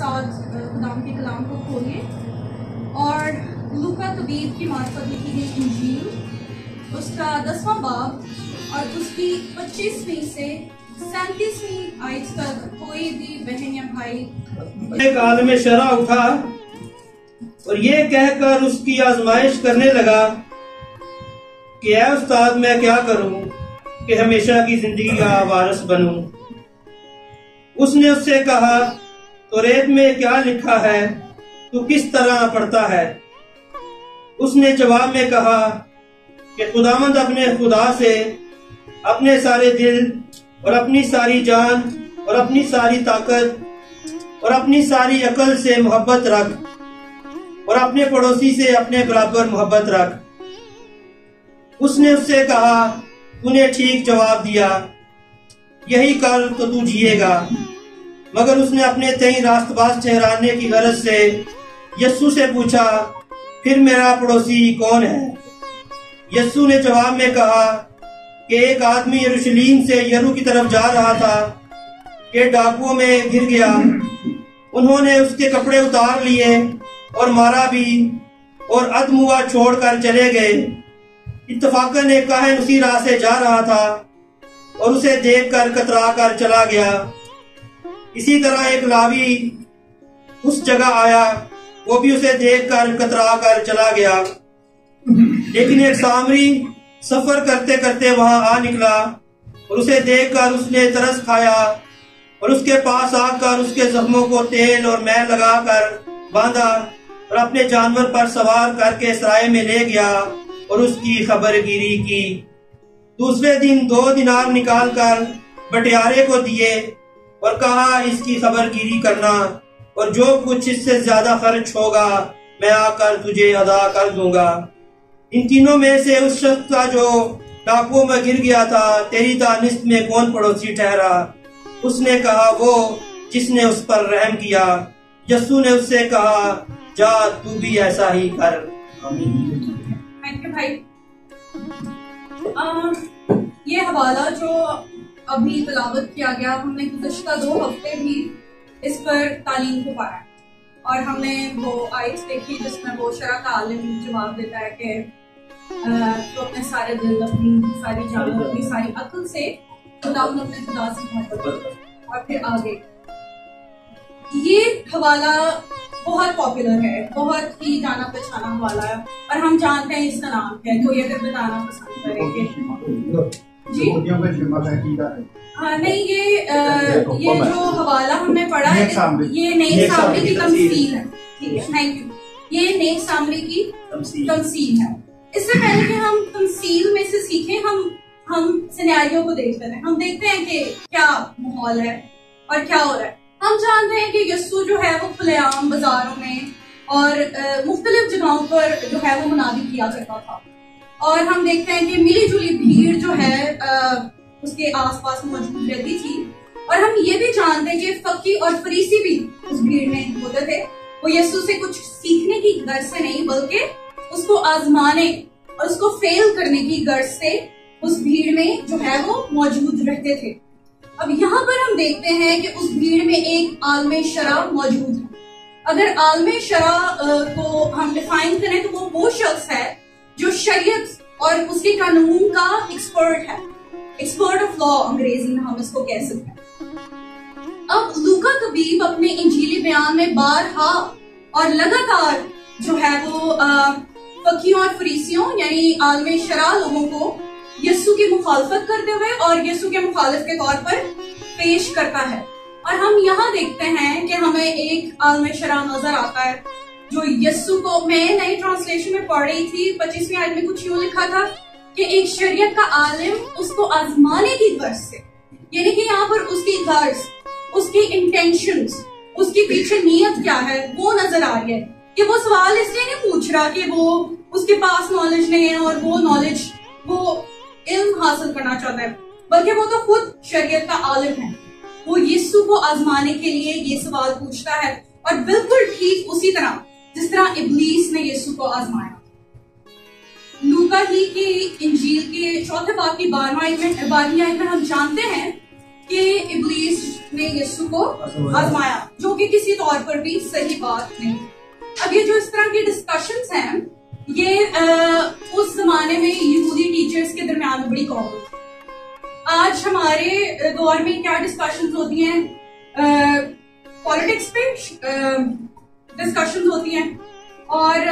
साथ खुदाम के कलाम को खोलिए और लूका तबीब की मार्फत लिखी गई इंजील उसका 10वां बाब और उसकी 25वीं से 37वीं आयत तक कोई भी बहन या भाई एक आदमी शरा उठा और ये कहकर उसकी आजमाइश करने लगा कि ऐ उस्ताद, मैं क्या करूं कि हमेशा की जिंदगी का वारिस बनूं। उसने उससे कहा, तौरात में क्या लिखा है, तू किस तरह पढ़ता है? उसने जवाब में कहा कि खुदावंद अपने खुदा से अपने सारे दिल और अपनी सारी जान और अपनी सारी ताकत और अपनी सारी अकल से मोहब्बत रख और अपने पड़ोसी से अपने बराबर मोहब्बत रख। उसने उससे कहा, तूने ठीक जवाब दिया, यही कर तो तू जिएगा। मगर उसने अपने तई रास्तबाज ठहराने की गरज से यस्सु से पूछा, फिर मेरा पड़ोसी कौन है? यस्सु ने जवाब में कहा कि एक आदमी यरूशलेम से यरू की तरफ जा रहा था कि डाकुओं में घिर गया। उन्होंने उसके कपड़े उतार लिए और मारा भी और अधमुआ छोड़कर चले गए। इत्तफाकन एक काहिन उसी राह से जा रहा था और उसे देखकर कतरा कर चला गया। इसी तरह एक लावी उस जगह आया, वो भी उसे देखकर कतरा कर चला गया। लेकिन एक सामरी सफर करते करते वहां आ निकला और उसे देखकर उसने तरस खाया और उसके पास आकर उसके जख्मों को तेल और मैल लगाकर बांधा और अपने जानवर पर सवार करके सराय में ले गया और उसकी खबरगिरी की। दूसरे दिन 2 दिनार निकालकर बटियारे को दिए और कहा, इसकी खबरगिरी करना और जो कुछ इससे ज्यादा खर्च होगा मैं आकर तुझे अदा कर दूंगा। इन तीनों में से उस शख्स का जो डाकुओं में गिर गया था, तेरी दानिश में कौन पड़ोसी ठहरा? उसने कहा, वो जिसने उस पर रहम किया। यस्सु ने उससे कहा, जा तू भी ऐसा ही कर। भाई ये हवाला जो अभी तिलावत किया गया, हमने गुज़श्ता 2 हफ्ते भी इस पर तालीम को पाया और हमने वो आयत देखी जिसमें वो शरा का आलिम जवाब देता है कि तो अपने सारे दिल, अपनी सारी जान, अपनी सारी अक्ल से अपने खुदा से मोहब्बत करो। और फिर आगे ये हवाला बहुत पॉपुलर है, बहुत ही जाना पहचाना हवाला है और हम जानते हैं इसका नाम क्या है। कोई अगर बताना पसंद करेंगे जी? हाँ नहीं, ये जो हवाला हमने पढ़ा है ये नेक सामरी की तमसील है। ठीक है, थैंक यू। ये नेक सामरी की तमसील है। इससे पहले कि हम तमसील में से सीखें, हम सिनेरियो को देखते हैं। हम देखते हैं कि क्या माहौल है और क्या हो रहा है। हम जानते हैं कि यस्सु जो है वो खुलेआम बाजारों में और मुख्तलिफ जगहों पर जो है वो मुनादी किया करता था और हम देखते हैं कि मिली जुली भीड़ जो है उसके आसपास मौजूद रहती थी। और हम ये भी जानते हैं कि फकी और फरीसी भी उस भीड़ में होते थे। वो यस्सु से कुछ सीखने की गर्ज से नहीं, बल्कि उसको आजमाने और उसको फेल करने की गर्ज से उस भीड़ में जो है वो मौजूद रहते थे। अब यहाँ पर हम देखते हैं कि उस भीड़ में एक आलमे शरा मौजूद है। अगर आलमे शरा को हम डिफाइन करें तो वो शख्स है जो शरीयत और उसके कानून का एक्सपर्ट है, एक्सपर्ट ऑफ लॉ अंग्रेजी में हम इसको कह सकते हैं। अब लूका तबीब अपने इंजीली बयान में बारहा और लगातार जो है वो फकीयों और फरीसियों यानी आलमे शरा लोगों को यस्सु की मुखालफत करते हुए और यस्सु के मुखालिफ के तौर पर पेश करता है। और हम यहाँ देखते हैं कि हमें एक आलमे शरा नजर आता है जो यस्सु को, मैं नई ट्रांसलेशन में पढ़ रही थी, 25वीं आयत में कुछ यूं लिखा था कि एक शरीयत का आलिम उसको आजमाने की गर्ज से, यानी कि यहाँ पर उसकी गर्ज, उसकी इंटेंशंस, उसकी पीछे नीयत क्या है वो नजर आ रही है। कि वो सवाल इसलिए नहीं पूछ रहा कि वो उसके पास नॉलेज नहीं है और वो नॉलेज, वो इल्म हासिल करना चाहता है, बल्कि वो तो खुद शरीयत का आलिम है। वो यीशु को आजमाने के लिए ये सवाल पूछता है और बिल्कुल ठीक उसी तरह जिस तरह इब्लीस ने यीशु को आजमाया। लूका ही की इंजील के 4 बाब की 12वीं आयत में हम जानते हैं कि इब्लीस ने यीशु को आजमाया, जो कि किसी तौर पर भी सही बात नहीं। अब ये जो इस तरह की डिस्कशंस हैं, ये उस जमाने में यहूदी टीचर्स के दरमियान बड़ी कॉमन थी। आज हमारे दौर में क्या डिस्कशंस होती हैं? पॉलिटिक्स पे डिस्कशंस होती हैं, और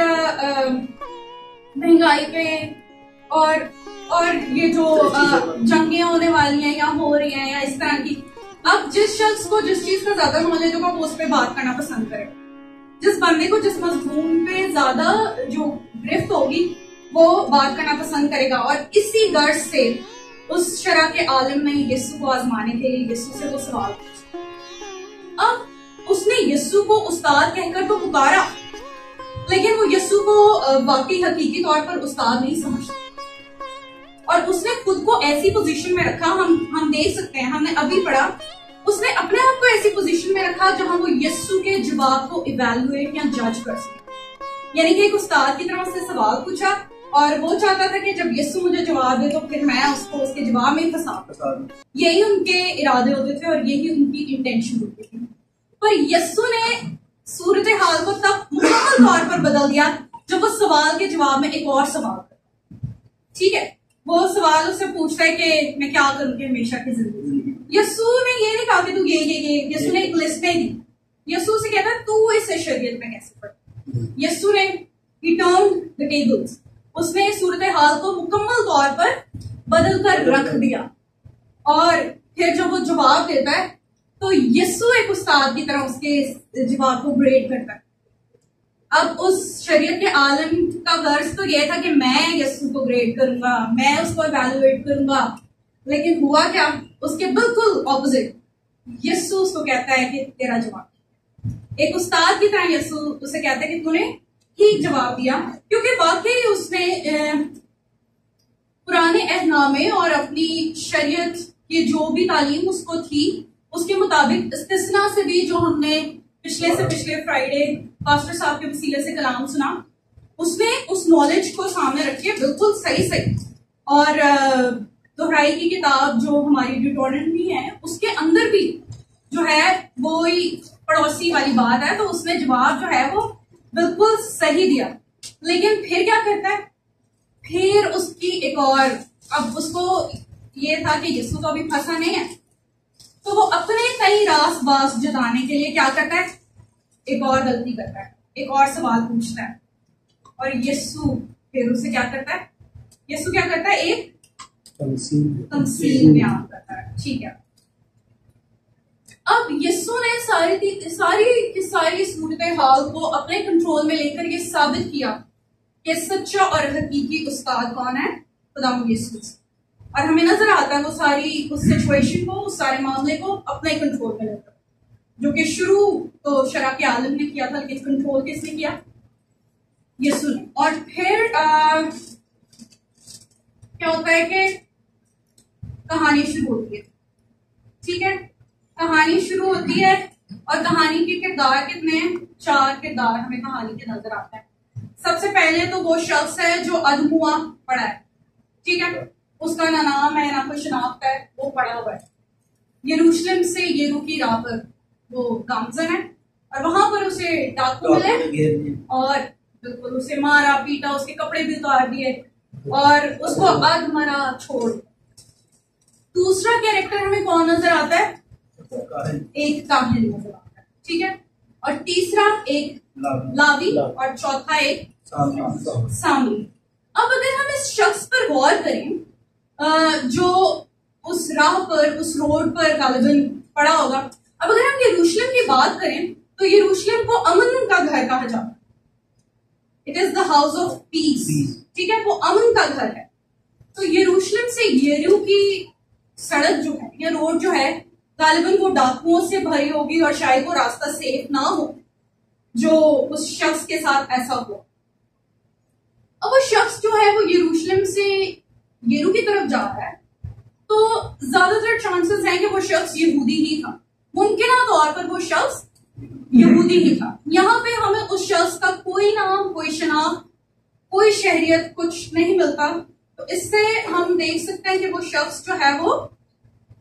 महंगाई पे, और ये जो जंगें होने वाली हैं या हो रही हैं या इस तरह की। अब जिस शख्स को जिस चीज का ज्यादा नॉलेज होगा वो उस पर बात करना पसंद करेगा। जिस बंदे को जिस मजमून पे ज्यादा जो गिरफ्त होगी वो बात करना पसंद करेगा। और इसी गर्ज से उस शरह के आलिम ने यीशु को आजमाने के लिए यीशु से वो सवाल पूछा। अब उसने यीशु को उस्ताद कहकर तो पुकारा, लेकिन वो यीशु को वाकई हकीकी तौर पर उस्ताद नहीं समझता, और उसने खुद को ऐसी पोजीशन में रखा। हम देख सकते हैं, हमने अभी पढ़ा, उसने अपने आप को ऐसी पोजीशन में रखा जहां वो यीशु के जवाब को इवैल्यूएट या जज कर सके। यानी कि एक उस्ताद की तरफ से सवाल पूछा और वो चाहता था कि जब यीशु मुझे जवाब दे तो फिर मैं उसको उसके जवाब में फंसा। यही उनके इरादे होते थे और यही उनकी इंटेंशन होती थी। पर यीशु ने सूरत हाल को तब मुकम्मल तौर पर बदल दिया जब वो सवाल के जवाब में एक और सवाल करता। ठीक है, वो सवाल उससे पूछता है कि मैं क्या करूंगी हमेशा की जिंदगी। यीशु ने ये नहीं कहा कि तू ये यीशु ने एक लिस्ट नहीं दी। यीशु से कहता तू इस शरीयत में कैसे पढ़। यीशु ने he turned the tables, उसने सूरत हाल को मुकम्मल तौर पर बदल कर रख दिया। और फिर जब वो जवाब देता है तो यीशु एक उस्ताद की तरह उसके जवाब को ग्रेड करता है। अब उस शरीयत के आलम का गर्ज तो यह था कि मैं यीशु को ग्रेड करूंगा, मैं उसको इवैल्यूएट करूंगा, लेकिन हुआ क्या? उसके बिल्कुल ऑपोजिट। यीशु उसको कहता है कि तेरा जवाब, एक उस्ताद की तरह यीशु उसे कहता है कि तूने ठीक जवाब दिया, क्योंकि वाकई उसने पुराने अहदनामे और अपनी शरीयत की जो भी तालीम उसको थी उसके मुताबिक, इस्तिस्ना से भी जो हमने पिछले फ्राइडे पास्टर साहब के वसीले से कलाम सुना, उसने उस नॉलेज को सामने रखे बिल्कुल सही और दोहराई की किताब जो हमारी ड्यूटोनॉमी है उसके अंदर भी जो है वो ही पड़ोसी वाली बात है, तो उसने जवाब जो है वो बिल्कुल सही दिया। लेकिन फिर क्या करता है? फिर उसकी एक और, अब उसको ये था कि यीशु तो अभी फंसा नहीं है, तो वो अपने कई रास बास जताने के लिए क्या करता है? एक और गलती करता है, एक और सवाल पूछता है, और यीशु फिर उसे क्या करता है? यीशु क्या करता है? एक तमसील बयान करता है। ठीक है, अब यीशु ने सारी सूरत हाल को अपने कंट्रोल में लेकर ये साबित किया कि सच्चा और हकीकी उस्ताद कौन है? खुदावंद यीशु। और हमें नजर आता है वो सारी उस सिचुएशन को, उस सारे मामले को अपने कंट्रोल में लेकर, जो कि शुरू तो शरा के आलम ने किया था, लेकिन कंट्रोल किसने किया? यीशु ने। और फिर क्या होता है कि कहानी शुरू होती है। ठीक है, कहानी शुरू होती है और कहानी के किरदार कितने हैं? 4 किरदार हमें कहानी के नजर आते हैं। सबसे पहले तो वो शख्स है जो अदमुआ पड़ा है। ठीक है, उसका ना नाम है ना कोई शनाख्त है, वो पड़ा हुआ है। यरूशलेम से येरू की राह पर वो गामजन है और वहां पर उसे डाकू मिले और बिल्कुल उसे मारा पीटा, उसके कपड़े भी उतार दिए और उसको अधमरा छोड़। दूसरा कैरेक्टर हमें कौन नजर आता है? एक काहिन नजर आता है। ठीक है, और तीसरा एक लावी और चौथा एक सामी। अब अगर हम इस शख्स पर गौर करें जो उस राह पर, उस रोड पर गालिबन पड़ा होगा। अब अगर हम यरूशलेम की बात करें तो यरूशलेम को अमन का घर कहा जाता है। It is the house of peace. ठीक है, वो अमन का घर है। तो यरूशलेम से येरू की सड़क जो है या रोड जो है गालिबन वो डाकुओं से भरी होगी और शायद वो रास्ता सेफ ना हो जो उस शख्स के साथ ऐसा हुआ। अब वो शख्स जो है वो यरूशलेम से येरू की तरफ जा रहा है, तो ज्यादातर चांसेस हैं कि वो शख्स यहूदी ही था। मुमकिन तौर पर वो शख्स यहूदी ही था। यहाँ पे हमें उस शख्स का कोई नाम, कोई शनाख्त, कोई शहरियत कुछ नहीं मिलता। तो इससे हम देख सकते हैं कि वो शख्स जो है वो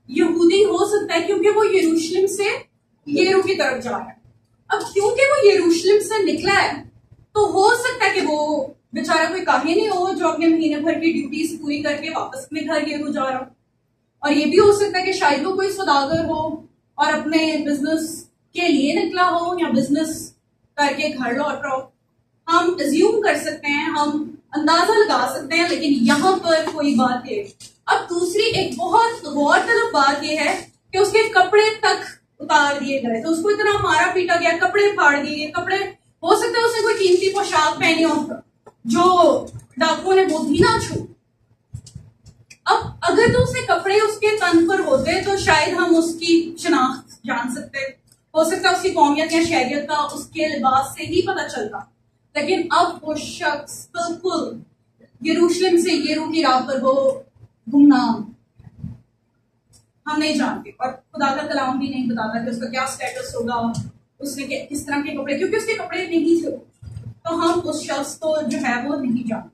यहूदी हो सकता है क्योंकि वो यरूशलेम से येरू की तरफ जा रहा है। अब क्योंकि वो यरूशलेम से निकला है तो हो सकता है कि वो बेचारा कोई काहिन ही हो जो अपने महीने भर की ड्यूटीज पूरी करके वापस अपने घर येरू जा रहा हो, और ये भी हो सकता है कि शायद वो कोई सौदागर हो और अपने बिजनेस के लिए निकला हो या बिजनेस करके घर लौट रहा हो। हम अज्यूम कर सकते हैं, हम अंदाजा लगा सकते हैं, लेकिन यहाँ पर कोई बात है। अब दूसरी एक बहुत गौरतलब बात यह है कि उसके कपड़े तक उतार दिए गए, तो उसको इतना मारा पीटा गया, कपड़े फाड़ दिए गए। कपड़े, हो सकता है उसने कोई कीमती पोशाक पहनी हो जो डाकुओं ने वो भी ना छू। अब अगर तो उसके कपड़े उसके तन पर होते तो शायद हम उसकी शनाख्त जान सकते, हो सकता है उसकी कौमियत या शहरियत का उसके लिबास से ही पता चलता, लेकिन अब वो शख्स बिल्कुल यरूशलेम से येरू की राह पर वो गुमनाम, हम नहीं जानते, और खुदा का कलाम भी नहीं बताता कि उसका क्या स्टेटस होगा, उसने किस तरह के कपड़े, क्योंकि उसके कपड़े नहीं थे, तो हम उस शख्स को जो है वो नहीं जानते।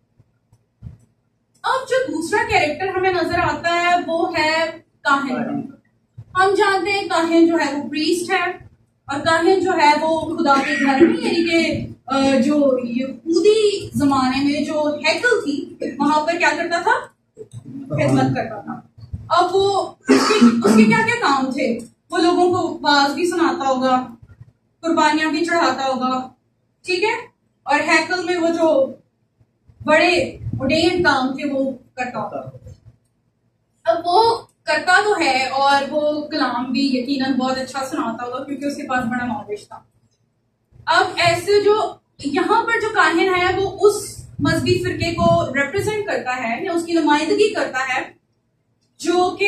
अब जो दूसरा कैरेक्टर हमें नजर आता है वो है काहिन। हम जानते हैं काहिन जो है वो प्रीस्ट है, और काहिन जो है वो खुदा के घर में, यानी कि जो यहूदी जमाने में जो हैकल थी वहां पर क्या करता था, खिदमत करता था। अब वो उसके क्या क्या काम थे, वो लोगों को वाज भी सुनाता होगा, कुर्बानियां भी चढ़ाता होगा, ठीक है, और हैकल में वो जो बड़े ऑर्डेन काम थे वो करता होगा। अब वो करता तो है और वो कलाम भी यकीनन बहुत अच्छा सुनाता होगा क्योंकि उसके पास बड़ा नॉलेज था। अब ऐसे जो यहाँ पर जो काहिन है वो उस मजहबी फिरके को रिप्रेजेंट करता है या उसकी नुमाइंदगी करता है जो कि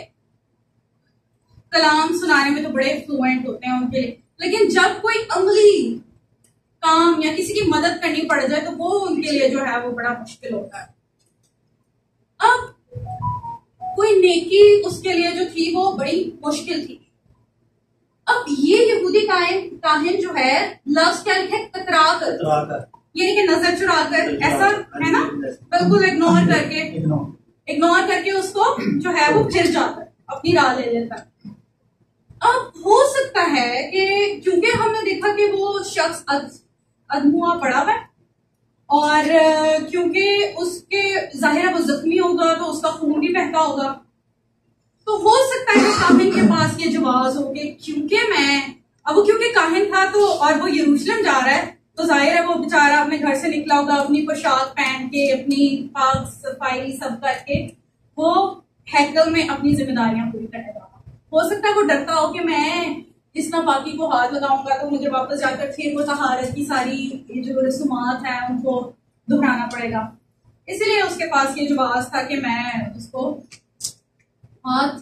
कलाम सुनाने में तो बड़े फ्लुएंट होते हैं उनके लिए, लेकिन जब कोई अमली काम या किसी की मदद करनी पड़ जाए तो वो उनके लिए जो है वो बड़ा मुश्किल होता है। अब कोई नेकी उसके लिए जो थी वो बड़ी मुश्किल थी। अब ये यहूदी काहिन जो है लफ्ज क्या लिखे, कतरा कर, यानी कि नजर चुरा कर, ऐसा है ना, बिल्कुल इग्नोर करके उसको जो है वो फिर जाता है, अपनी राह ले लेता है। अब हो सकता है कि क्योंकि हमने देखा कि वो शख्स अधमुआ पड़ा हुआ है और क्योंकि उसके जाहिर वो जख्मी होगा तो उसका खून भी बहता होगा, तो हो सकता है कि काहिन के पास ये जवाब हो कि क्योंकि काहिन था तो और वो यरूशलेम जा रहा है तो जाहिर है वो बेचारा अपने घर से निकला होगा अपनी पोशाक पहन के, अपनी पाक सफाई सब करके वो हैकल में अपनी जिम्मेदारियां पूरी करने जाता। हो सकता है वो डरता हो कि मैं इस नापाकी को हाथ लगाऊंगा तो मुझे वापस जाकर फिर वो तहारत की सारी जो रसूमात हैं उनको दोहराना पड़ेगा, इसलिए उसके पास ये जवाब था कि मैं उसको हाथ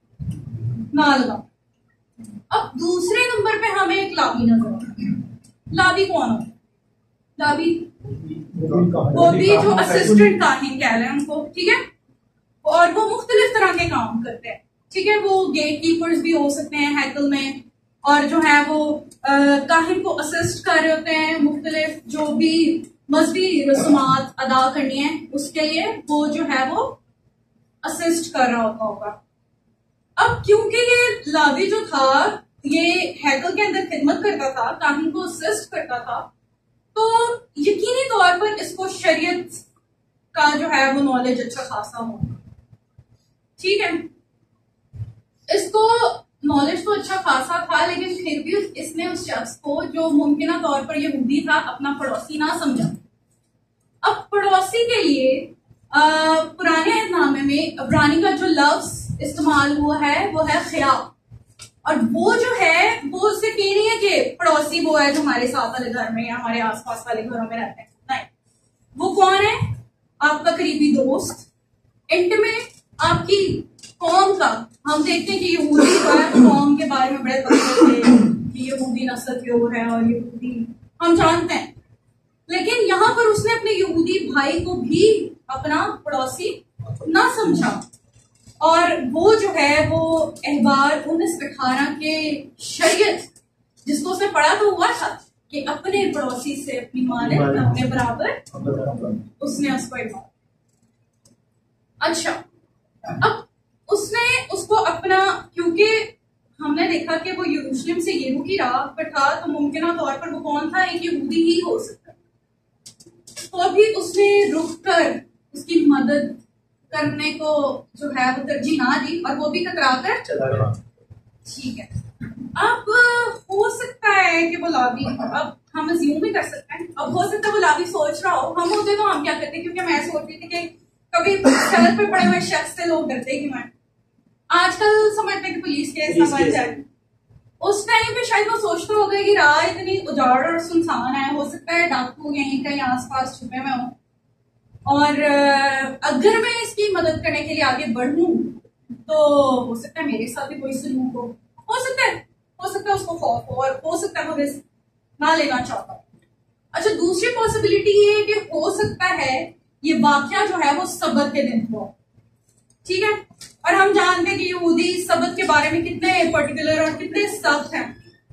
ना लगाऊं। अब दूसरे नंबर पे हमें एक लावी नजर आता है। लावी कौन हो? लावी वो भी जो असिस्टेंट काहिन कह रहे हैं उनको, ठीक है, और वो मुख्तलिफ तरह के काम करते हैं, ठीक है, वो गेट कीपर्स भी हो सकते हैं हैकल में, और जो है वो काहिन को असिस्ट कर रहे होते हैं मुख्तलिफ जो भी मजहबी रसूमात अदा करनी है उसके लिए वो जो है वो असिस्ट कर रहा होगा। अब क्योंकि ये लावी जो था ये हैकल के अंदर खिदमत करता था, काहिन को असिस्ट करता था, तो यकीनी तौर पर इसको शरीयत का जो है वो नॉलेज अच्छा खासा होगा, ठीक है, इसको नॉलेज तो अच्छा खासा था, लेकिन फिर भी इसने उस शख्स को जो मुमकिन तौर पर यहूदी था अपना पड़ोसी ना समझा। अब पड़ोसी के लिए पुराने नामे में अब्रानी का जो लफ्ज इस्तेमाल हुआ है वो है खिया, और वो जो है वो सिर्फ ये नहीं है कि पड़ोसी वो है जो हमारे साथ वाले घर में या हमारे आसपास वाले घरों में रहते हैं, नहीं, वो कौन है? आपका करीबी दोस्त, इंटीमेट, आपकी कौम का। हम देखते हैं कि यहूदी जो है कौम के बारे में बड़े तथ्य थे कि यहूदी नस्ल क्यों है और यहूदी हम जानते हैं, लेकिन यहाँ पर उसने अपने यहूदी भाई को भी अपना पड़ोसी ना समझा, और वो जो है वो अहबार 1918 के शरीयत जिसको उसने पढ़ा तो हुआ था कि अपने पड़ोसी से अपनी माने अपने बराबर, उसने उसको इबादत। अच्छा, अब उसने उसको क्योंकि हमने देखा कि वो यरूशलेम से यरूकी राह पर था, तो मुमकिन तौर पर वो कौन था, एक यहूदी ही हो सकता है। तो अभी उसने रुक कर उसकी मदद करने को जो है वो तरजीह ना दी, और वो भी कतरा कर चला गया। ठीक है, अब हो सकता है कि वो लावी, अब हम अज्यूम भी कर सकते हैं, अब हो सकता है वो लावी सोच रहा हो, हम होते तो हम क्या करते, क्योंकि मैं सोच रही थी कि कभी सड़क पे पड़े हुए शख्स से लोग डरते कि मैं आजकल समझते कि पुलिस केस ना बन जाए। उस टाइम पे शायद वो सोचते हो गए कि राह इतनी उजाड़ और सुनसान है, हो सकता है डाकू यहीं कहीं आसपास छुपे में हो, और अगर मैं इसकी मदद करने के लिए आगे बढ़ूं तो हो सकता है मेरे साथ भी कोई सलूक हो सकता है उसको खौफ हो, और हो सकता है वो रिस्क ना लेना चाहता हो। अच्छा, दूसरी पॉसिबिलिटी ये है कि हो सकता है ये वाकया जो है वो सबत के दिन हुआ, ठीक है, और हम जानते हैं कि यहूदी सबत के बारे में कितने पर्टिकुलर और कितने सख्त हैं,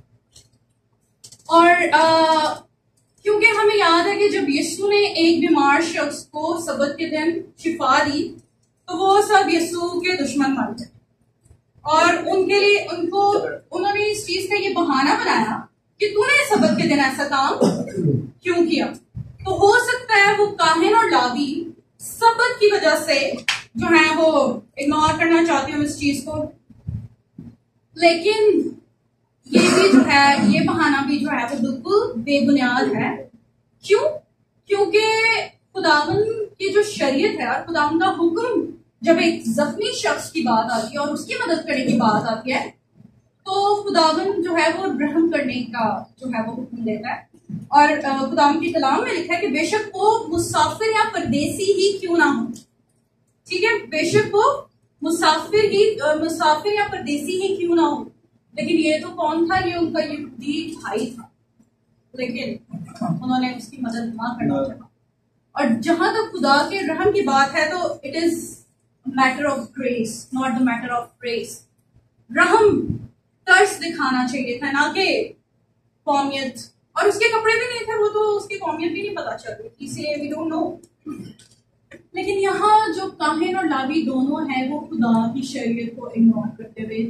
और क्योंकि हमें याद है कि जब यीशु ने एक बीमार शख्स को सबत के दिन शिफा दी, तो वो सब यीशु के दुश्मन बन गए, और उनके लिए उन्होंने इस चीज का ये बहाना बनाया कि तूने सबत के दिन ऐसा काम क्यों किया। तो हो सकता है वो काहिन और लावी सबत की वजह से जो है वो इग्नोर करना चाहते हो इस चीज को, लेकिन ये भी जो है, ये बहाना भी जो है वो बिल्कुल बेबुनियाद है। क्यों? क्योंकि खुदावन की जो शरीयत है और खुदावन का हुक्म, जब एक जख्मी शख्स की बात आती है और उसकी मदद करने की बात आती है, तो खुदावन जो है वो रहम करने का जो है वो हुक्म देता है, और खुदावन के कलाम में लिखा है कि बेशक वो मुसाफिर या परदेसी ही क्यों ना हो, ठीक है, बेशक वो मुसाफिर या परदेसी ही क्यों ना हो, लेकिन ये तो कौन था, ये उनका यहूदी भाई था, लेकिन उन्होंने उसकी मदद ना करना चाहा। और जहां तक खुदा के रहम की बात है, तो it is matter of grace, not the matter of grace. रहम तरस दिखाना चाहिए था, ना कि कौमियत, और उसके कपड़े भी नहीं थे, वो तो उसकी कौमियत भी नहीं पता चल रही थी, इसलिए वी डोंट नो। लेकिन यहाँ जो काहिन और लावी दोनों हैं वो खुदा की शरीयत को इग्नोर करते हुए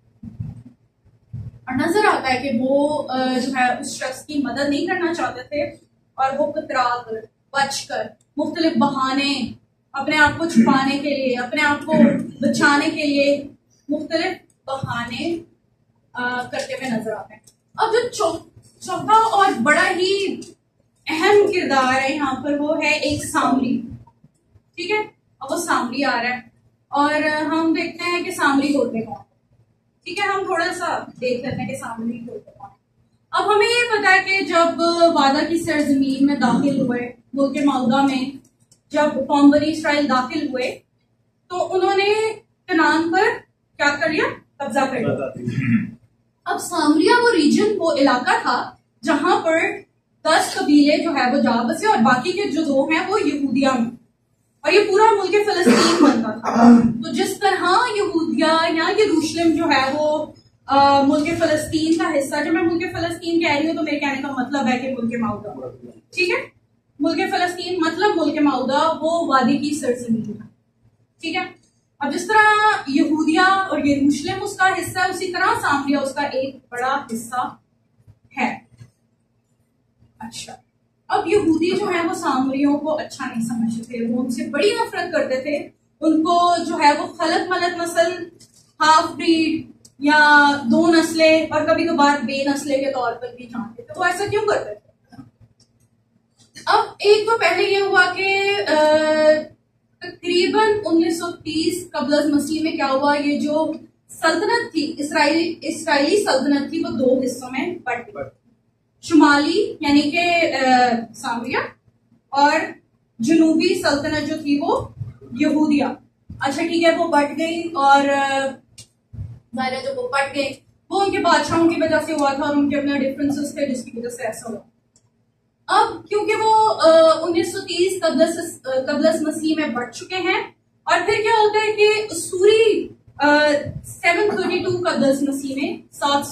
और नजर आता है कि वो जो है उस शख्स की मदद नहीं करना चाहते थे, और वो कतरा कर, बच कर, मुख्तलिफ बहाने अपने आप को छुपाने के लिए, अपने आप को बचाने के लिए मुख्तलिफ बहाने करते हुए नजर आते हैं। अब जो चौथा और बड़ा ही अहम किरदार है यहाँ पर, वो है एक सामरी, ठीक है, अब वो सामरी आ रहा है, और हम देखते हैं कि सामरी होते कौन, ठीक है, हम थोड़ा सा देख लेते हैं कि सामरी होते कौन। अब हमें ये पता है कि जब वादा की सरजमीन में दाखिल हुए, मुल्क मौदा में जब कौम बनी इस्राइल दाखिल हुए, तो उन्होंने कनान पर क्या कर लिया, कब्जा कर लिया। अब सामरिया वो रीजन, वो इलाका था जहां पर 10 कबीले जो है वो जा बसे, और बाकी के जो 2 हैं वो यहूदिया में, और ये पूरा मुल्क फिलिस्तीन बनता था। तो जिस तरह यहूदिया या यरूशलेम जो है वो मुल्क फिलिस्तीन का हिस्सा, जब मैं मुल्क फिलिस्तीन कह रही हूँ तो मेरे कहने का मतलब है कि मुल्क मौदा, ठीक है, मुल्क फिलिस्तीन मतलब मुल्क मौदा वो वादी की सरजमीन है, ठीक है। अब जिस तरह यहूदिया और यरूशलेम उसका हिस्सा है, उसी तरह सामरिया उसका एक बड़ा हिस्सा है। अच्छा, अब यहूदी जो है वो सामरियों को अच्छा नहीं समझते थे, वो उनसे बड़ी नफरत करते थे, उनको जो है वो खलत मलत नस्ल, हाफ ब्रीड या 2 नस्लें और कभी कभार बेनस्ले के तौर पर भी जानते थे। वो ऐसा क्यों करते थे? अब एक तो पहले ये हुआ कि तकरीबन 1930 कबल मसीह में क्या हुआ, ये जो सल्तनत थी, इसराइली सल्तनत थी, वो 2 हिस्सों में बट गई, शुमाली यानी कि सामरिया, और जनूबी सल्तनत जो थी वो यहूदिया। अच्छा ठीक है, वो बट गई, और जो वो बट गए वो उनके बादशाहों की वजह से हुआ था, और उनके अपने डिफरेंसेस थे जिसकी वजह से ऐसा हुआ। अब क्योंकि वो 1930 कबल मसीह में बढ़ चुके हैं, और फिर क्या होता है कि सूरी 732 कबल मसीह में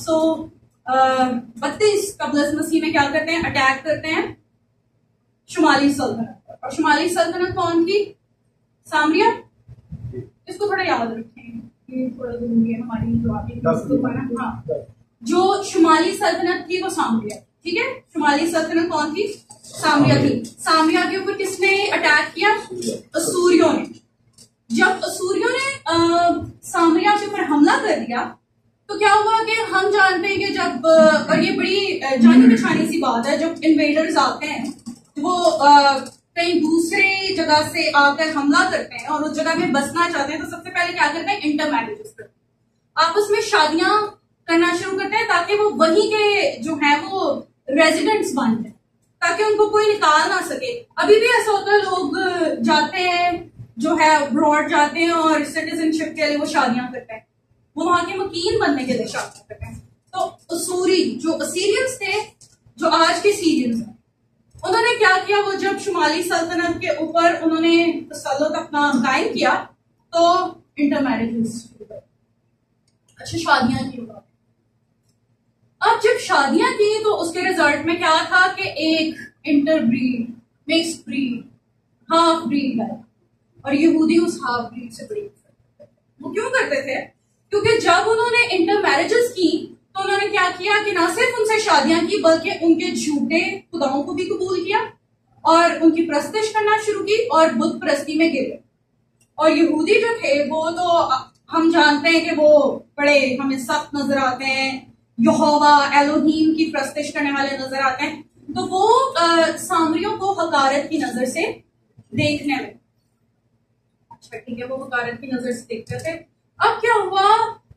732 कबल मसीह में क्या करते हैं, अटैक करते हैं शुमाली सल्तनत पर। और शुमाली सल्तनत कौन थी? सामरिया। इसको थोड़ा याद रखें, ये थोड़ा जरूरी है हमारी जो आगे। हाँ, जो शुमाली सल्तनत थी वो सामरिया, ठीक है। शुमाली सल्तनत कौन थी? सामरिया थी। सामरिया के ऊपर किसने अटैक किया? असूरियों ने। जब असूरियों ने सामरिया के ऊपर हमला कर दिया तो क्या हुआ कि हम जानते हैं कि जब, और ये बड़ी जानी पहचानी सी बात है, जब इन्वेडर्स आते हैं तो वो कहीं दूसरे जगह से आकर हमला करते हैं और उस जगह में बसना चाहते हैं तो सबसे पहले क्या करते हैं? इंटर मैरिजेस करते हैं, आपस में शादियां करना शुरू करते हैं ताकि वो वहीं के जो है वो रेजिडेंट्स बन जाए, ताकि उनको कोई निकाल ना सके। अभी भी ऐसा होता है, लोग जाते हैं जो है अब्रॉड जाते हैं और सिटीजनशिप के लिए वो शादियां करते हैं, वो वहां के मकीन बनने के लिए शादियां करते हैं। तो असूरी जो असीरियंस थे, जो आज के सीरियंस हैं, उन्होंने क्या किया? वो जब शुमाली सल्तनत के ऊपर उन्होंने तसल्लुत अपना कायम किया तो इंटर मैरिजेस, अच्छा शादियां की। अब जब शादियां की तो उसके रिजल्ट में क्या था कि एक interbreed, mix breed, half breed है, और यहूदी उस हाफ ब्रीड से बड़ी। वो क्यों करते थे? क्योंकि जब उन्होंने इंटर मैरिजेस की तो उन्होंने क्या किया कि ना सिर्फ उनसे शादियां की बल्कि उनके झूठे खुदाओं को भी कबूल किया और उनकी प्रस्तिश करना शुरू की और बुत परस्ती में गिरे। और यहूदी जो थे वो तो हम जानते हैं कि वो बड़े हमें सख्त नजर आते हैं, यहोवा एलोहीम की प्रस्तिश करने वाले नजर आते हैं, तो वो सामरियों को हकारत की नजर से देखने में, अच्छा ठीक है, वो हकारत की नजर से देखते थे। अब क्या हुआ?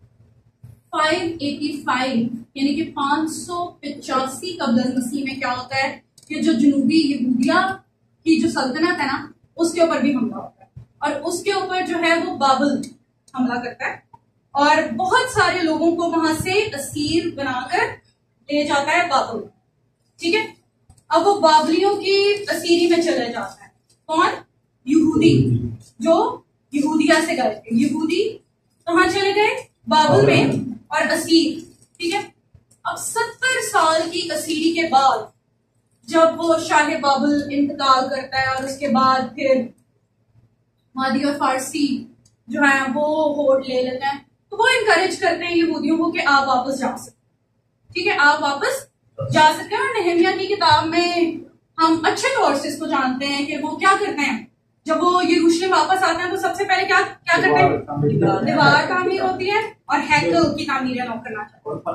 585 यानी कि 585 कब्ल मसीह में क्या होता है कि जो जनूबी यहूदिया की जो सल्तनत है ना, उसके ऊपर भी हमला होता है और उसके ऊपर जो है वो बाबल हमला करता है और बहुत सारे लोगों को वहां से असीर बनाकर ले जाता है बाबल, ठीक है। अब वो बाबलियों की असीरी में चले जाता है कौन? यहूदी, जो यहूदिया से गए थे। यहूदी कहां चले गए? बाबल में और असीर, ठीक है। अब 70 साल की असीरी के बाद जब वो शाह बाबल इंतकाल करता है और उसके बाद फिर मादी और फारसी जो है वो होड़ ले लेते हैं, तो वो इनकरेज करते हैं यहूदियों को कि आप वापस जा सकते, ठीक है, आप वापस जा सकते हैं। और नेहमिया की किताब में हम अच्छे तौर से इसको जानते हैं कि वो क्या करते हैं, जब वो यरूशलेम वापस आते हैं तो सबसे पहले क्या करते हैं? दीवार तामीर होती है और हैकल की तामीर करना चाहते हैं,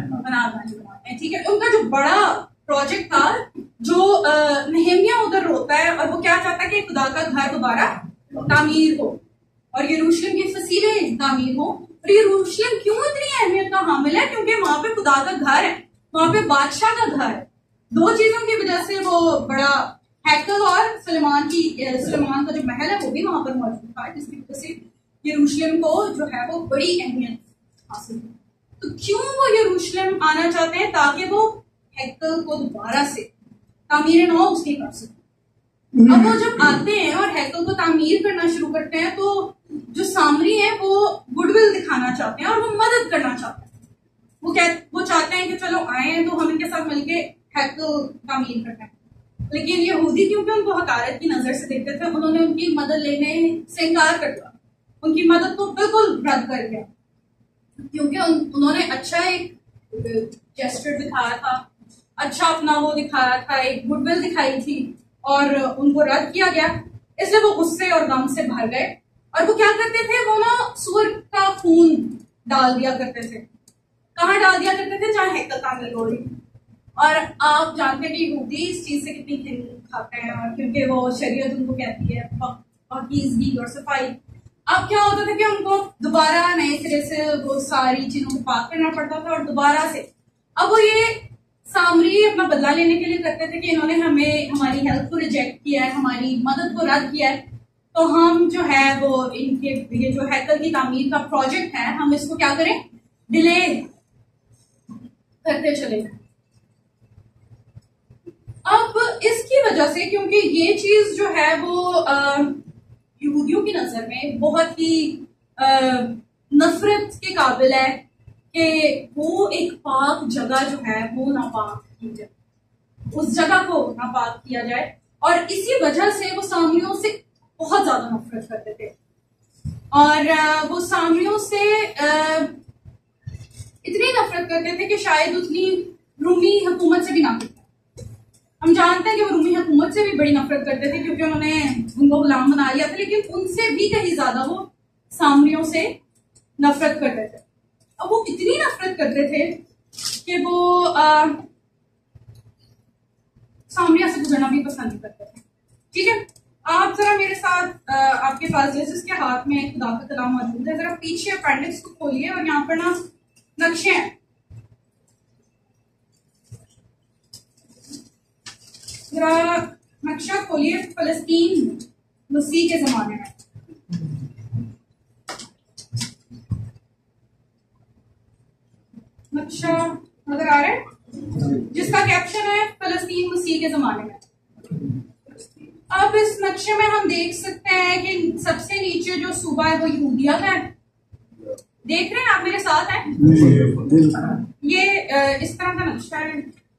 बनाते हैं, ठीक है। उनका जो बड़ा प्रोजेक्ट था, जो नेहमिया उधर रोता है और वो क्या चाहता है कि खुदा का घर दोबारा तामीर हो और यरूशलेम की फसीलें तामीर हो। और यरूशलेम क्यों इतनी अहमियत का हामिल है? क्योंकि वहां पे खुदा का घर है, वहां पे बादशाह का घर है। दो चीजों की वजह से वो बड़ा, हैकल और सुलेमान का जो महल है वो भी वहां पर मौजूद था, जिसकी वजह से यरूशलेम को जो है वो बड़ी अहमियत हासिल है। तो क्यों वो यरूशलेम आना चाहते हैं? ताकि वो हैकल को दोबारा से तामीर नौ उसकी कर सके। अब वो जब आते हैं और हैकल को तामीर करना शुरू करते हैं तो जो सामरी है वो गुडविल दिखाना चाहते हैं और वो मदद करना चाहते हैं। वो चाहते हैं कि चलो आए हैं तो हम इनके साथ मिलके हैकल तामीर करते हैं। लेकिन यहूदी क्योंकि उनको हकारत की नजर से देखते थे, उन्होंने उनकी मदद लेने से इनकार कर दिया, उनकी मदद को बिल्कुल रद्द कर दिया, क्योंकि उन्होंने अच्छा एक जेस्चर दिखाया था, अच्छा अपना वो दिखाया था, एक गुडविल दिखाई थी और उनको रद्द किया गया। इसलिए वो गुस्से और गम से भर गए और वो क्या करते थे? वो ना सूअर का खून डाल दिया करते थे। कहाँ डाल दिया करते थे? जहाँ हैकल तामीर हो रही। और आप जानते हैं कि यहूदी इस चीज से कितनी घिन खाते हैं, और क्योंकि वो शरीयत उनको कहती है पाकीज़गी और सफाई। अब क्या होता था कि उनको दोबारा नए सिरे से वो सारी चीजों को पाक करना पड़ता था और दोबारा से। अब वो ये सामरी अपना बदला लेने के लिए करते थे कि इन्होंने हमें हमारी हेल्प को रिजेक्ट किया है, हमारी मदद को रद्द किया है, तो हम जो है वो इनके ये जो हैकल की तामीर का प्रोजेक्ट है, हम इसको क्या करें? डिले करते चले जाए। अब इसकी वजह से, क्योंकि ये चीज जो है वो यहूदियों की नजर में बहुत ही नफरत के काबिल है कि वो एक पाक जगह जो है वो नापाक की जाए, उस जगह को नापाक किया जाए, और इसी वजह से वो सामरियों से बहुत ज्यादा नफरत करते थे। और वो सामरियों से इतनी नफरत करते थे कि शायद उतनी रूमी हुकूमत से भी ना करते। हम जानते हैं कि वो रूमी हुकूमत से भी बड़ी नफरत करते थे क्योंकि उन्होंने उनको गुलाम बना लिया था, लेकिन उनसे भी कहीं ज्यादा वो सामरियों से नफरत करते थे। अब वो इतनी नफरत करते थे कि वो सामरिया से गुजरना भी पसंद नहीं करते थे। ठीक है, आप जरा मेरे साथ आपके पास जिसके हाथ में खुदा का कलाम मौजूद है, जरा पीछे अपेंडिक्स को खोलिए और यहाँ पर ना नक्शे हैं। जरा नक्शा खोलिए फलस्तीन मसीह के जमाने में। नक्शा नजर आ रहा है जिसका कैप्शन है फलस्तीन मसीह के जमाने में। अब इस नक्शे में हम देख सकते हैं कि सबसे नीचे जो सूबा है वो यहूदिया का है। देख रहे हैं आप मेरे साथ हैं? ये इस तरह का नक्शा है।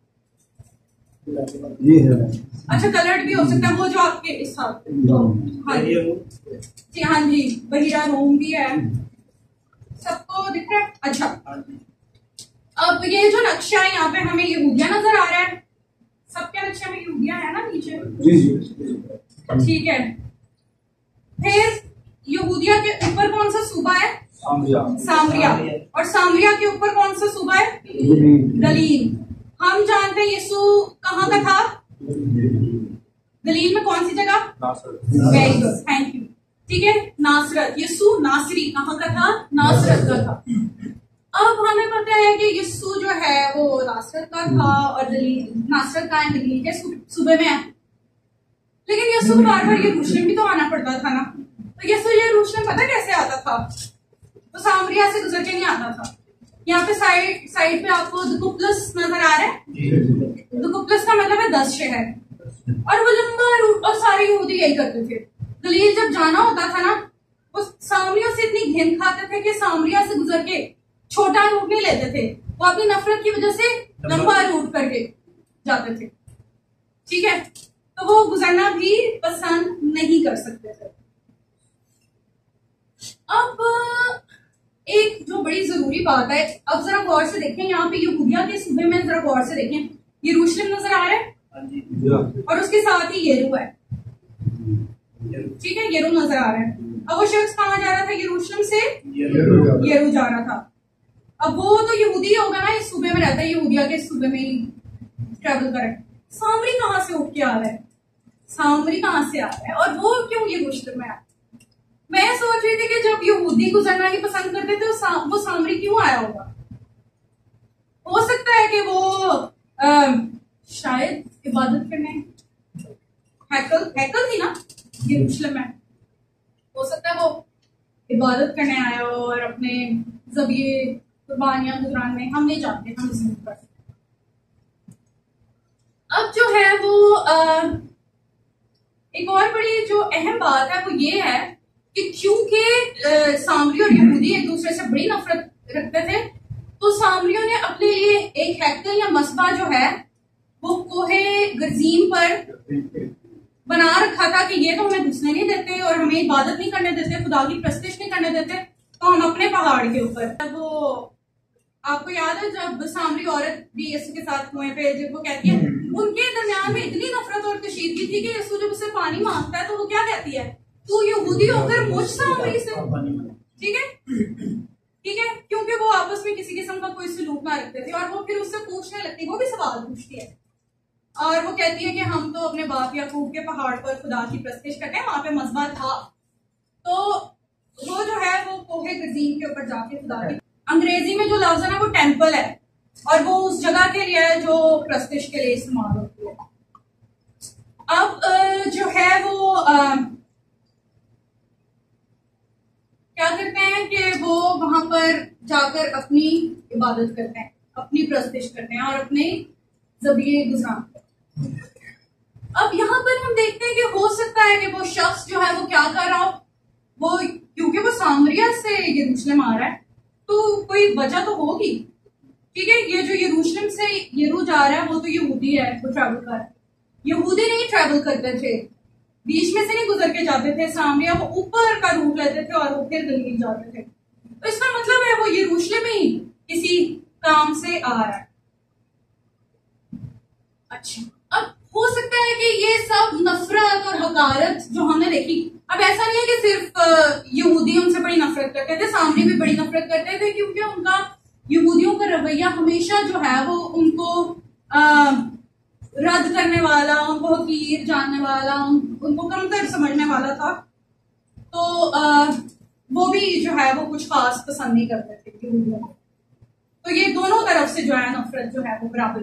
ये है, अच्छा कलर्ड भी हो सकता है, वो जो आपके इस हाथ हाँ जी, हाँ जी, बहिरा रोम भी है। सबको दिख रहा है? अच्छा, अब ये जो नक्शा है यहाँ पे हमें यहूदिया नजर आ रहा है। सबके नक्शे में यहूदिया है ना नीचे? ठीक है, फिर यहूदिया के ऊपर कौन सा सूबा है? सामरिया। और सामरिया के ऊपर कौन सा सूबा है? गलील। हम जानते हैं यीशु कहाँ का था? गलील में कौन सी जगह? Very good, thank you. ठीक है, नासरत। यीशु नासरी कहाँ का था? नासरत का था। अब हमें पता है कि यीशु जो है वो नासरत का था और नासरत का गलील के सूबे में है, लेकिन यीशु को बार बार यरूशलेम भी तो आना पड़ता था ना। तो यीशु यरूशलेम पता कैसे आता था? तो सामरिया से गुजर के नहीं आता था। यहाँ पे साइड पे आपको दुकुप्लस नजर आ रहा है। दुकुप्लस का मतलब है 10 शहर, और वो लंबा रूट, और सारे यहूदी यही करते थे। गलील जब जाना होता था ना, वो सामरियों से इतनी घिन खाते थे कि सामरिया से गुजर के छोटा रूट नहीं लेते थे, वो अपनी नफरत की वजह से लंबा रूट करके जाते थे। ठीक है, तो वो गुजरना भी पसंद नहीं कर सकते थे। अब एक जो बड़ी जरूरी बात है, अब जरा गौर से देखें, यहाँ पे यहूदिया के सूबे में जरा गौर से देखें, यरूशलेम नजर आ रहा है और उसके साथ ही येरू है। ठीक है, येरू नजर आ रहा है। अब वो शख्स कहाँ जा रहा था? यरूशलेम से येरू जा रहा था। अब वो तो यहूदी होगा ना, इस सूबे में रहता है, यहूदिया के सूबे में ही ट्रेवल कर रहा है। सामरी कहाँ से उठ के आ रहा है? सामरी कहाँ से आ रहा है और वो क्यों यरूशलेम में आया? मैं सोच रही थी कि जब यहूदी गुजरना ही पसंद करते थे तो वो सामरी क्यों आया होगा? हो सकता है कि वो शायद इबादत करने, हैकल थी ना यरूशलेम में, हो सकता है वो इबादत करने आया हो और अपने जबिये कुर्बानियां गुजराने, हम नहीं जानते, हम इसमें कर सकते। अब जो है वो एक और बड़ी जो अहम बात है वो ये है कि क्योंकि सामरी और यहूदी एक दूसरे से बड़ी नफरत रखते थे, तो सामरियों ने अपने लिए एक हैकल या मस्बा जो है वो कोहे गर्जीम पर बना रखा था कि ये तो हमें घुसने नहीं देते और हमें इबादत नहीं करने देते, खुदा की प्रस्तिश नहीं करने देते, तो हम अपने पहाड़ के ऊपर। वो आपको याद है जब सामरी औरत भी यीशु के साथ कुएं पे, जब वो कहती है, उनके दरमियान में इतनी नफरत और कशीदगी थी कि यीशु जब उसे पानी मांगता है तो वो क्या कहती है? तू यहूदी होकर मुझ सामरी से। ठीक है, ठीक है, क्योंकि वो आपस में किसी किस्म का कोई सलूक ना रखते थे और वो फिर उससे पूछने लगती, वो भी सवाल पूछती है और वो कहती है कि हम तो अपने बाप याकूब के पहाड़ पर खुदा की प्रस्तिश करते हैं, वहां पे मस्बा था। तो वो जो है वो कोहे गजीम के ऊपर जाके खुदा की, अंग्रेजी में जो लफ्ज है ना वो टेम्पल है और वो उस जगह के लिए है जो प्रस्तिश के लिए इस्तेमाल होती है। अब जो है वो क्या करते हैं कि वो वहां पर जाकर अपनी इबादत करते हैं, अपनी प्रस्तिश करते हैं और अपने जबिये गुजरानते हैं। अब यहाँ पर हम देखते हैं कि हो सकता है कि वो शख्स जो है वो क्या कर रहा हो, वो क्योंकि वो सामरिया से यरूशलेम आ रहा है तो कोई वजह तो होगी। ठीक है, ये जो यरूशलेम से येरू जा रहा है वो तो यहूदी है, वो ट्रैवल कर रहा है। यहूदी नहीं ट्रैवल करते थे, बीच में से नहीं गुजर के जाते थे सामरिया, वो ऊपर का रूट लेते थे और वो फिर गलील जाते थे। तो इसका मतलब है वो यरूशलेम में ही किसी काम से आ रहा है। अच्छा, अब हो सकता है कि ये सब नफरत और हकारत जो हमने देखी, अब ऐसा नहीं है कि सिर्फ यहूदी उनसे बड़ी नफरत करते थे, सामरी भी बड़ी नफरत करते थे, क्योंकि उनका यहूदियों का रवैया हमेशा जो है वो उनको रद्द करने वाला, उनको हकीर जानने वाला, उनको कमतर समझने वाला था। तो वो भी जो है वो कुछ खास पसंद नहीं करते थे यहूदियों को। तो ये दोनों तरफ से जो है नफरत जो है वो बराबर।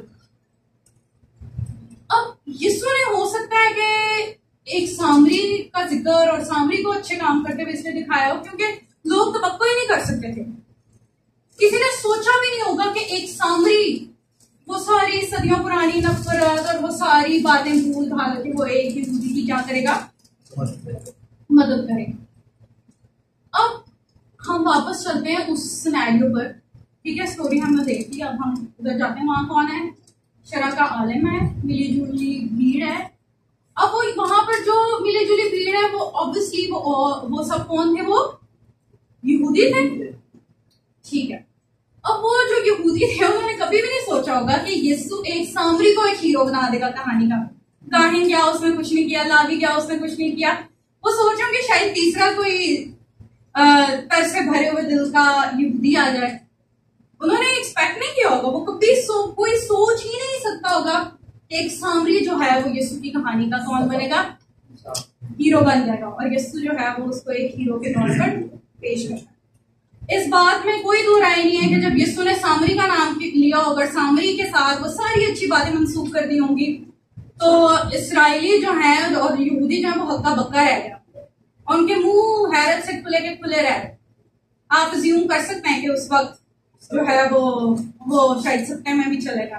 अब यीशु ने हो सकता है कि एक सामरी का जिक्र और सामरी को अच्छे काम करते हुए इसने दिखाया हो, क्योंकि लोग तवक्को ही नहीं कर सकते थे। किसी ने सोचा भी नहीं होगा कि एक सामरी वो सारी सदियों पुरानी नफरत और वो सारी बातें भूल भाल के वो एक यहूदी की क्या करेगा, मदद करेगा। अब हम वापस चलते हैं उस सिनेरियो पर, ठीक है। स्टोरी हमने देख ली, अब हम उधर जाते हैं। वहां कौन है? शरा का आलिम है, मिली जुली भीड़ है। अब वो वहां पर जो मिली जुली भीड़ है वो ऑब्वियसली वो सब कौन थे? वो यहूदी थे, ठीक है। अब वो जो यहूदी थे उन्होंने कभी भी नहीं सोचा होगा कि यीशु एक सामरी को एक हीरो बना देगा कहानी का। काहिन क्या उसने कुछ नहीं किया, लावी क्या उसने कुछ नहीं किया। वो सोच रहे कि शायद तीसरा कोई तर से भरे हुए दिल का यहूदी आ जाए। उन्होंने एक्सपेक्ट नहीं किया होगा, वो कभी कोई सोच ही नहीं सकता होगा कि एक सामरी जो है वो यीशु की कहानी का कौन बनेगा, हीरो बन जाएगा, और यीशु जो है वो उसको एक हीरो के तौर पर पेश करेगा। इस बात में कोई दो राय नहीं है कि जब यीशु ने सामरी का नाम लिया होगा, सामरी के साथ वो सारी अच्छी बातें मंसूब कर दी होंगी, तो इसराइली जो है और यहूदी जो है वो हक्का बक्का रह गया और उनके मुंह हैरत से खुले के खुले रह गए। आप अज्यूम कर सकते हैं कि उस वक्त जो है वो शायद सत्य में भी चलेगा।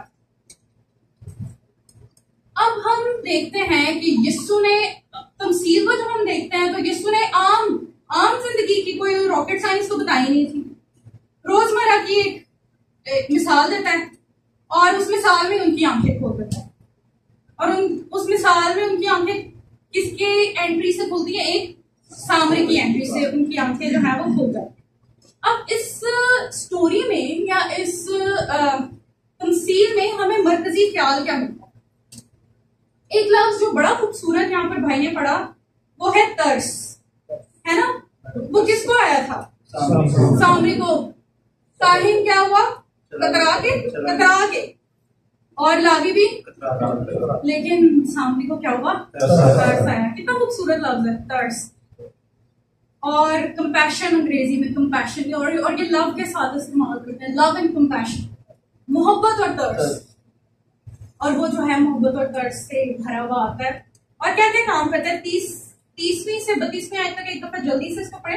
अब हम देखते हैं कि यीशु ने तमसील को जब हम देखते हैं तो यीशु ने आम जिंदगी की कोई रॉकेट साइंस तो बताई नहीं थी। रोजमर्रा की एक मिसाल देता है और उस मिसाल में उनकी आंखें खोल देता है, और उस मिसाल में उनकी आंखें किसके एंट्री से खुलती है? एक सामरी की एंट्री से उनकी आंखें जो है वो खुल जाती है। अब इस स्टोरी में या इस तमसील में हमें मरकजी ख्याल क्या मिलता है? एक लफ्ज जो बड़ा खूबसूरत यहाँ पर भाई ने पढ़ा वो है तरस, है ना? वो किसको आया था? सामरी को। काहिन क्या हुआ? कतरा के और लावी भी, लेकिन सामरी को क्या हुआ? तरस आया। कितना खूबसूरत लफ्ज है तरस। और कंपैशन अंग्रेजी में कंपैशन, और ये लव के साथ इस्तेमाल करते हैं, लव एंड कंपैशन, मोहब्बत और तरस। और वो जो है मोहब्बत और तरस से भरा हुआ आता है। और क्या क्या काम करता है? 30वीं से 32वीं आयत तक एक दफा जल्दी से इसको पढ़े।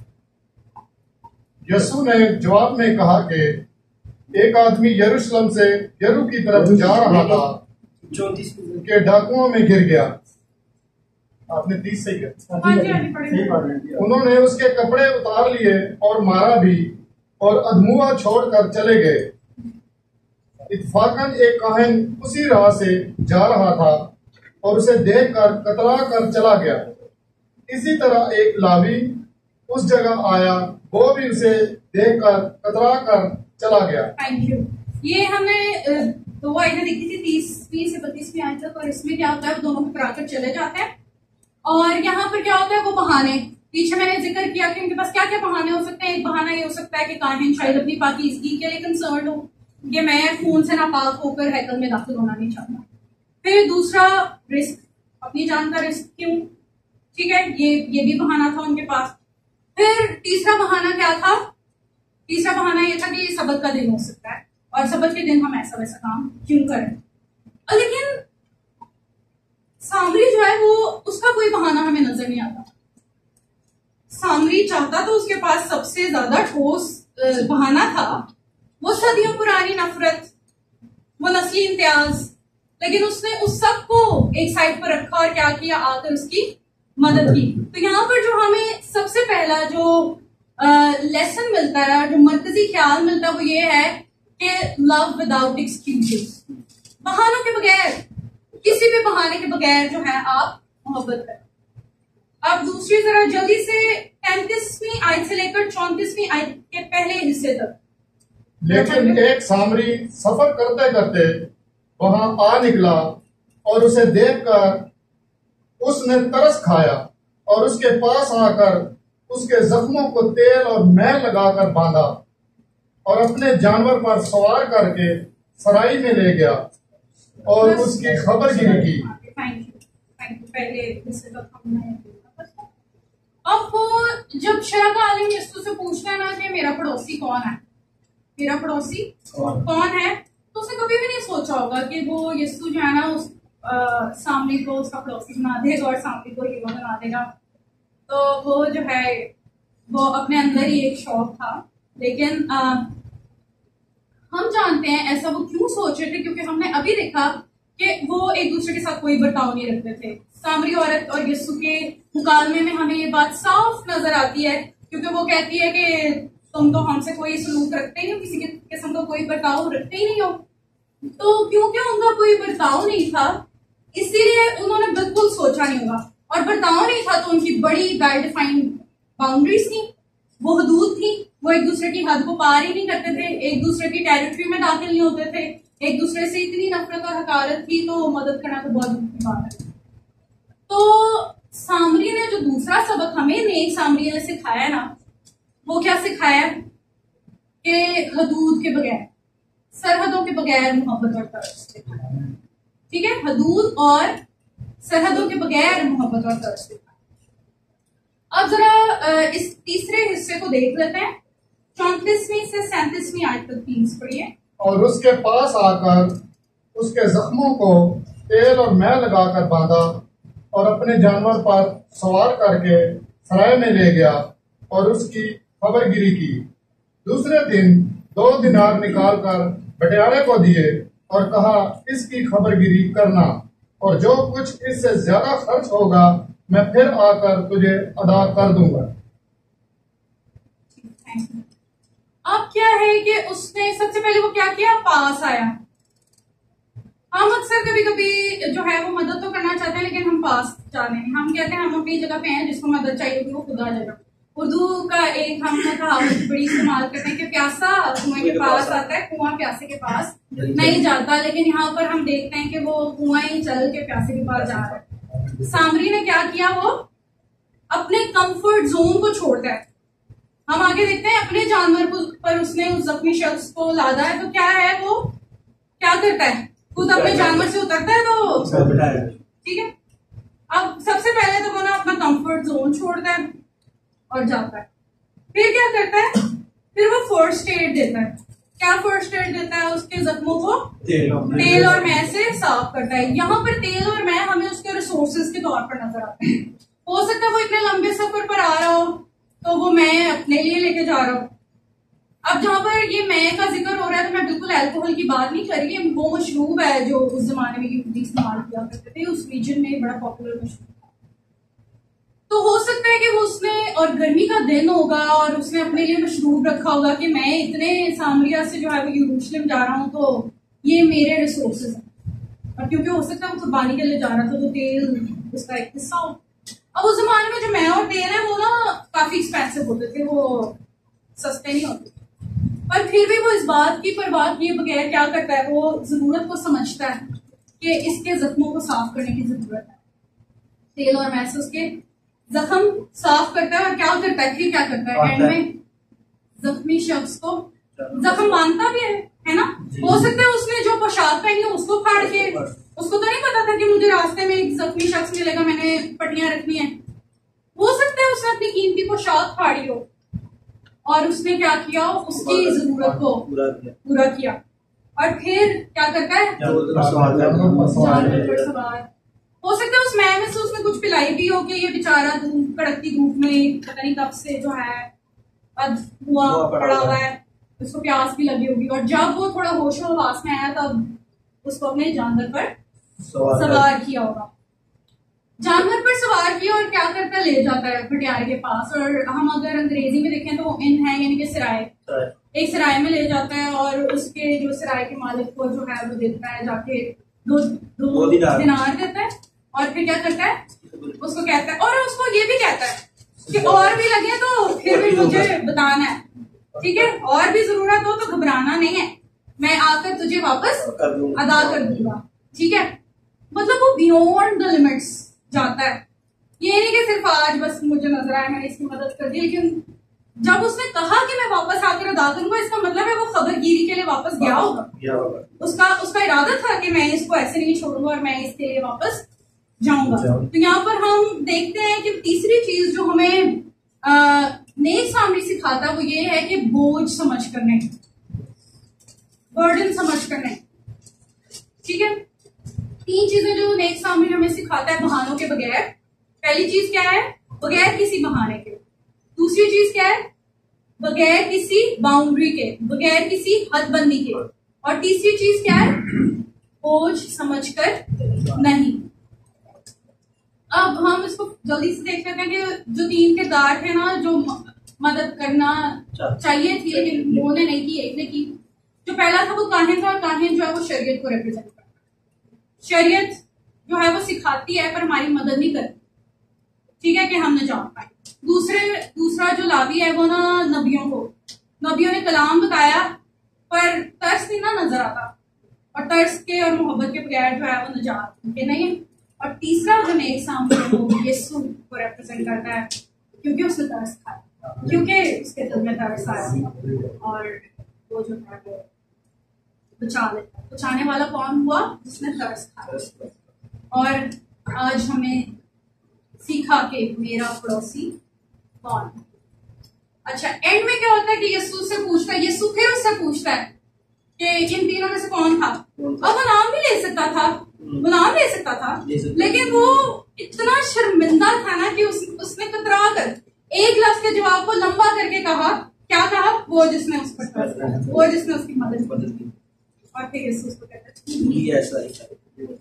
यीशु ने जवाब में कहा कि एक आदमी यरूशलेम से यरू की तरफ जा रहा था कि डाकुओं में गिर गया। आपने 30 से उन्होंने उसके कपड़े उतार लिए और मारा भी, और अधमुआ छोड़कर चले गए। इत्फाकन एक काहिन उसी राह से जा रहा था और उसे देखकर कतरा कर चला गया। इसी तरह एक लावी उस जगह आया, वो भी उसे देखकर कतरा कर चला गया। Thank you. ये हमने 2 आयतें देखी थी, 30वीं से 32वीं आयत तक, और इसमें क्या होता है? दोनों कतरा कर चले जाते हैं। और यहाँ पर क्या होता है? वो बहाने, पीछे मैंने जिक्र किया कि उनके पास क्या क्या बहाने हो सकते हैं। एक बहाना ये हो सकता है कि काहिन शायद अपनी पाकीज़गी के लिए कंसर्न हो कि मैं खून से नापाक होकर हैकल में दाखिल होना नहीं चाहता। फिर दूसरा रिस्क, अपनी जान का रिस्क क्यों, ठीक है, ये भी बहाना था उनके पास। फिर तीसरा बहाना क्या था? तीसरा बहाना ये था कि ये सबत का दिन हो सकता है और सबत के दिन हम ऐसा वैसा काम क्यों करें। लेकिन सामरी जो है वो, उसका कोई बहाना हमें नजर नहीं आता। सामरी चाहता तो उसके पास सबसे ज्यादा ठोस बहाना था, वो सदियों पुरानी नफरत, वो नस्ली इम्तियाज, लेकिन उसने उस सब को एक साइड पर रखा और क्या किया? आकर उसकी मदद की। तो यहाँ पर जो हमें सबसे पहला जो लेसन मिलता है, जो मरकजी ख्याल मिलता है, वो ये है कि लव विदाउट एक्सक्यूजेस, बहानों के बगैर, किसी भी बहाने के बगैर जो है आप मोहब्बत करें। अब दूसरी जरा जल्दी से 33वीं आयत से लेकर 34वीं आयत के पहले हिस्से तक। लेकिन एक सामरी सफर करते करते वहां आ निकला और उसे देखकर उसने तरस खाया और उसके पास आकर उसके जख्मों को तेल और मैल लगाकर बांधा और अपने जानवर पर सवार करके सराय में ले गया और उसकी खबरगिरी की। Thank you. पहले हिस्से तक हमने अब वो जब शरा का आलिम यीशु से पूछता है ना कि मेरा पड़ोसी कौन है, मेरा पड़ोसी कौन है, तो उसने कभी भी नहीं सोचा होगा कि वो यीशु जो है ना उस सामने को उसका पड़ोसी बना देगा और सामने को हीरो बना देगा। तो वो जो है वो अपने अंदर ही एक शौक था। लेकिन हम जानते हैं ऐसा वो क्यों सोच रहे थे, क्योंकि हमने अभी देखा कि वो एक दूसरे के साथ कोई बर्ताव नहीं रखते थे। सामरी औरत और यीशु के मुकाबले में हमें ये बात साफ नजर आती है, क्योंकि वो कहती है कि तुम तो हमसे कोई सलूक रखते ही हो, किसी किस्म का कोई बर्ताव रखते ही नहीं हो। तो क्योंकि उनका कोई बर्ताव नहीं था इसीलिए उन्होंने बिल्कुल सोचा नहीं होगा, और बर्ताव नहीं था तो उनकी बड़ी वेल डिफाइंड बाउंड्रीज थी, वो हदूद थी। वो एक दूसरे की हद को पार ही नहीं करते थे, एक दूसरे की टेरिटरी में दाखिल नहीं होते थे, एक दूसरे से इतनी नफरत और हकारत थी तो मदद करना तो बहुत दूर की बात है। तो सामरी ने जो दूसरा सबक हमें नेक सामरी ने सिखाया ना, वो क्या सिखाया कि हदूद के बगैर, सरहदों के बगैर मोहब्बत और तरस दिखाया। ठीक है, हदूद और सरहदों के बगैर मोहब्बत और तरस दिखाया। अब जरा इस तीसरे हिस्से को देख लेते हैं, 34वीं से 37वीं आयत तक प्लीज पढ़िए। और उसके पास आकर उसके जख्मों को तेल और मैल लगाकर बांधा और अपने जानवर पर सवार करके सराय में ले गया और उसकी खबरगिरी की। दूसरे दिन 2 दिनार निकालकर बटियारे को दिए और कहा, इसकी खबरगिरी करना, और जो कुछ इससे ज्यादा खर्च होगा मैं फिर आकर तुझे अदा कर दूंगा। अब क्या है कि उसने सबसे पहले वो क्या किया, पास आया। हम अक्सर कभी कभी जो है वो मदद तो करना चाहते हैं लेकिन हम पास चाहते हैं। हम कहते हैं हम अपनी जगह पे हैं, जिसको मदद चाहिए होगी वो खुद आ जाएगा। उर्दू का एक हमने कहावत बड़ी इस्तेमाल करते हैं कि प्यासा कुएं के पास आता है, कुआं प्यासे के पास नहीं जाता। लेकिन यहाँ पर हम देखते हैं कि वो कुआं ही चल के प्यासे के पास जा रहा है। सामरी ने क्या किया, वो अपने कंफर्ट जोन को छोड़ता है। हम आगे देखते हैं अपने जानवर पर उसने उस जख्मी शख्स को लादा है, तो क्या है वो क्या करता है, खुद अपने जानवर से उतरता है। तो ठीक है, अब सबसे पहले तो वो ना अपना कंफर्ट जोन छोड़ता है और जाता है। फिर क्या करता है, फिर वो फर्स्ट एड देता है। क्या फर्स्ट एड देता है, उसके जख्मों को तेल और मैं से साफ करता है। यहाँ पर तेल और मैं हमें उसके रिसोर्सेज के तौर पर नजर आते हैं। हो सकता है वो इतने लंबे सफर पर आ रहा हो तो वो मैं अपने लिए लेके जा रहा हूँ। अब जहां पर ये मैं का जिक्र हो रहा है तो मैं बिल्कुल अल्कोहल की बात नहीं कर रही, वो मशरूब है जो उस जमाने में यहूदी इस्तेमाल किया करते थे, उस रीजन में बड़ा पॉपुलर मशरूब था। तो हो सकता है कि वो उसने, और गर्मी का दिन होगा और उसने अपने लिए मशरूब रखा होगा कि मैं इतने सामरिया से जो है वो यरूशलेम जा रहा हूँ तो ये मेरे रिसोर्सेज हैं। और क्योंकि हो सकता है वो कुर्बानी के लिए जा रहा था तो तेल उसका एक हिस्सा हो। अब उस जमाने में जो मैं और तेल है वो ना काफी एक्सपेंसिव होते थे, वो सस्ते नहीं होते। पर फिर भी वो इस बात की परवाह किए बगैर क्या करता है, वो जरूरत को समझता है कि इसके जख्मों को साफ करने की जरूरत है। तेल और मैं से उसके जख्म साफ करता है और क्या करता है, फिर क्या करता है, एंड में जख्मी शख्स को जख्म बांधता भी है ना। हो सकता है उसने जो पोशाक पहनी है उसको फाड़ के, उसको तो नहीं पता था कि मुझे रास्ते में एक जख्मी शख्स मिलेगा, मैंने पट्टियां रखनी है। हो सकता है उसने अपनी कीमती पोशाक फाड़ी हो और उसने क्या किया, उसकी जरूरत को पूरा किया। और फिर क्या करता है, जानवर पर सवार। हो सकता है उस मैम में से उसने कुछ पिलाई भी हो कि ये बेचारा कड़कती धूप में पता नहीं कब से जो है हुआ पड़ा हुआ है, उसको प्यास भी लगी होगी। और जब वो थोड़ा होश हवास में आया तब उसको अपने जानवर पर सवार किया होगा। जानवर पर सवार किया और क्या करता है, ले जाता है भटियारे के पास। और हम अगर अंग्रेजी में देखें तो इन है यानी कि सराय, एक सराय में ले जाता है और उसके जो सराय के मालिक को जो है वो देता है, जाके दो दिनार देता है। और फिर क्या करता है, उसको कहता है, और उसको ये भी कहता है कि और भी लगे तो फिर भी मुझे बताना है, ठीक है, और भी जरूरत हो तो घबराना नहीं है, मैं आकर तुझे वापस अदा कर दूंगा, ठीक है। मतलब वो बियॉन्ड द लिमिट्स जाता है। ये नहीं कि सिर्फ आज बस मुझे नजर आया मैंने इसकी मदद कर दी, लेकिन जब उसने कहा कि मैं वापस आकर अदा करूंगा, इसका मतलब है वो खबरगिरी के लिए वापस गया होगा। उसका इरादा था कि मैं इसको ऐसे नहीं छोड़ूंगा और मैं इसके लिए वापस जाऊंगा। तो यहाँ पर हम देखते हैं कि तीसरी चीज जो हमें नेक सामरी सिखाता है वो ये है कि बोझ समझ कर नहीं, बर्डन समझ कर नहीं, ठीक है। 3 चीजें जो नेक सामरी हमें सिखाता है बहानों के बगैर। पहली चीज क्या है? बगैर किसी बहाने के। दूसरी चीज क्या है? बगैर किसी बाउंड्री के, बगैर किसी हदबंदी के। और तीसरी चीज क्या है? बोझ समझकर नहीं। अब हम इसको जल्दी से देख लेते हैं कि जो 3 किरदार थे ना जो मदद करना चाहिए थी लेकिन उन्होंने नहीं की, एक ने की। जो पहला था वो काहिन था, और काहिन जो है वो शरीयत को रिप्रेजेंट करता है। शरीयत जो है वो सिखाती है पर हमारी मदद नहीं करती, ठीक है, कि हम न जान पाए। दूसरा जो लावी है वो ना नबियों ने कलाम बताया पर तर्स नहीं ना नजर आता, और तर्स के और मोहब्बत के बगैर जो है वो निजात मुमकिन नहीं है। और तीसरा जो नेक सामने वो यीशु को रिप्रेजेंट करता है क्योंकि उसने तरस खाया, क्योंकि उसके दिल में तरस आया और वो जो है वो बचाने वाला कौन हुआ? जिसने तरस खाया। और आज हमें सीखा कि मेरा पड़ोसी कौन। अच्छा, एंड में क्या होता है कि यीशु से पूछता है, यीशु फिर उससे पूछता है कि इन तीनों में से कौन था। अब वो नाम भी ले सकता था, लेकिन वो इतना शर्मिंदा था ना कि उसने कतरा कर एक लफ्ज के जवाब को लंबा करके कहा। क्या कहा? वो जिसने उस पर, वो जिसने उसकी मदद की। और फिर यीशु उसको कहता है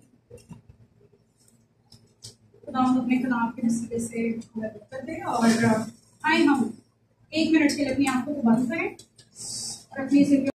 खुदावंद अपने कलाम के नसीबे से मदद कर दे। और आए हम 1 मिनट के लिए अपनी आंखों को बंद करें और अपनी